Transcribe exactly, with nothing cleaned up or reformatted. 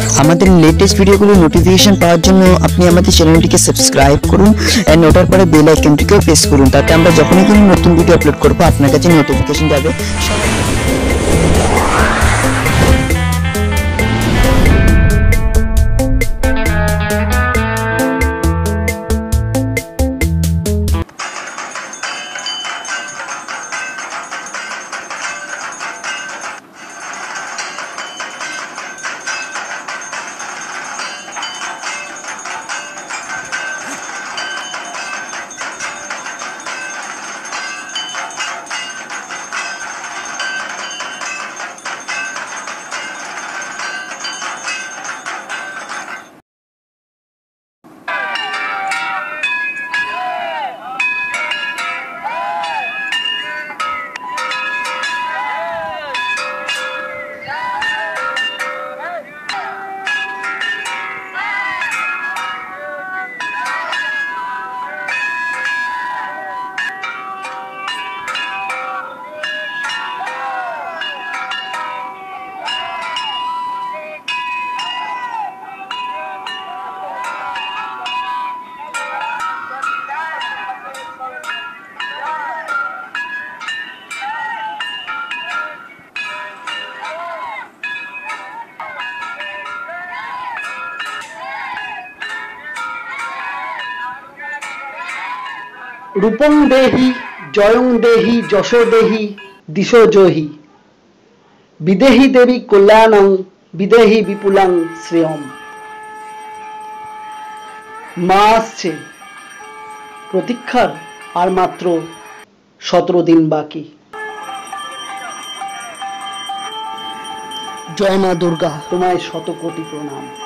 আমাদের লেটেস্ট ভিডিওগুলো নোটিফিকেশন পাওয়ার জন্য আপনি আমাদের চ্যানেলটিকে সাবস্ক্রাইব করুন এন্ড ওটার পরে বেল আইকনটিকেও প্রেস করুন, তাতে আমরা যখনই কোনো নতুন ভিডিও আপলোড করব আপনার কাছে নোটিফিকেশন যাবে। রূপং দেহি জয়ং দেহি যশো দেহি দিশো জহি বিদেহি দেবী কল্যাণং বিদেহি বিপুলাং শ্রেয়ম। মা আসছে, প্রতীক্ষার আর মাত্র সতেরো দিন বাকি। জয় মা দুর্গা, তোমায় শত কোটি প্রণাম।